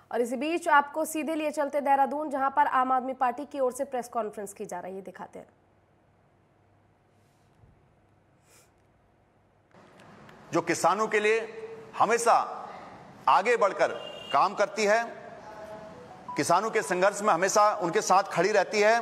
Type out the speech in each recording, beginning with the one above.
और इसी बीच आपको सीधे लिए चलते देहरादून, जहां पर आम आदमी पार्टी की ओर से प्रेस कॉन्फ्रेंस की जा रही है, दिखाते हैं। जो किसानों के लिए हमेशा आगे बढ़कर काम करती है, किसानों के संघर्ष में हमेशा उनके साथ खड़ी रहती है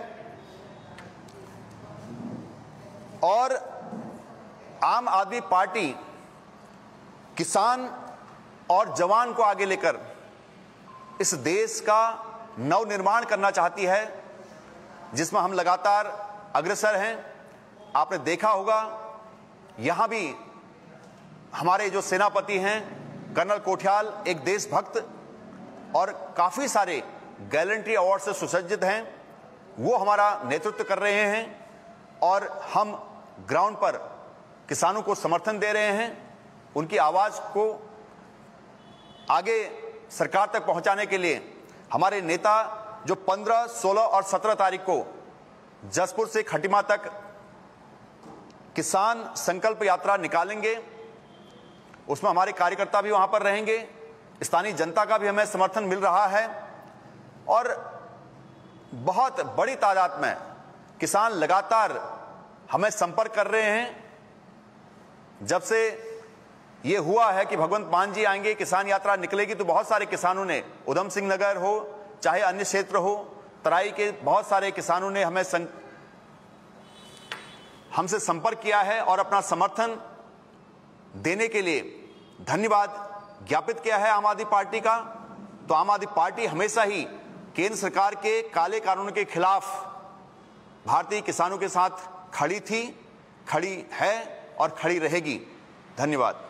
और आम आदमी पार्टी किसान और जवान को आगे लेकर इस देश का नवनिर्माण करना चाहती है, जिसमें हम लगातार अग्रसर हैं। आपने देखा होगा यहां भी हमारे जो सेनापति हैं कर्नल कोठियाल एक देशभक्त और काफी सारे गैलेंट्री अवार्ड से सुसज्जित हैं, वो हमारा नेतृत्व कर रहे हैं और हम ग्राउंड पर किसानों को समर्थन दे रहे हैं। उनकी आवाज को आगे सरकार तक पहुंचाने के लिए हमारे नेता जो 15, 16 और 17 तारीख को जसपुर से खटीमा तक किसान संकल्प यात्रा निकालेंगे, उसमें हमारे कार्यकर्ता भी वहां पर रहेंगे, स्थानीय जनता का भी हमें समर्थन मिल रहा है और बहुत बड़ी तादाद में किसान लगातार हमें संपर्क कर रहे हैं। जब से ये हुआ है कि भगवंत मान जी आएंगे, किसान यात्रा निकलेगी, तो बहुत सारे किसानों ने, उधम सिंह नगर हो चाहे अन्य क्षेत्र हो, तराई के बहुत सारे किसानों ने हमसे संपर्क किया है और अपना समर्थन देने के लिए धन्यवाद ज्ञापित किया है आम आदमी पार्टी का। तो आम आदमी पार्टी हमेशा ही केंद्र सरकार के काले कानून के खिलाफ भारतीय किसानों के साथ खड़ी थी, खड़ी है और खड़ी रहेगी। धन्यवाद।